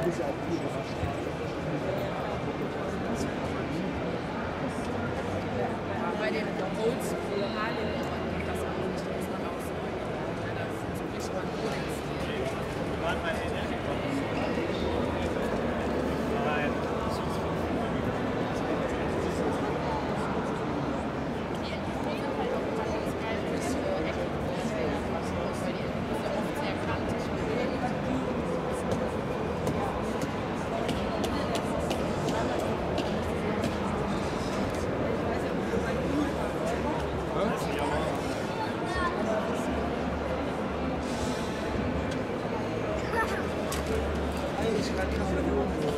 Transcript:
Bei den Oldschool-Harley geht das auch nicht, da ist man auch so. Ja, das ist so richtig Modeling-Stil. Die Enduro sind halt auch immer ganz geil mit Ecken, weil die Enduro ist ja oft sehr kantig und bewegt. Ich kann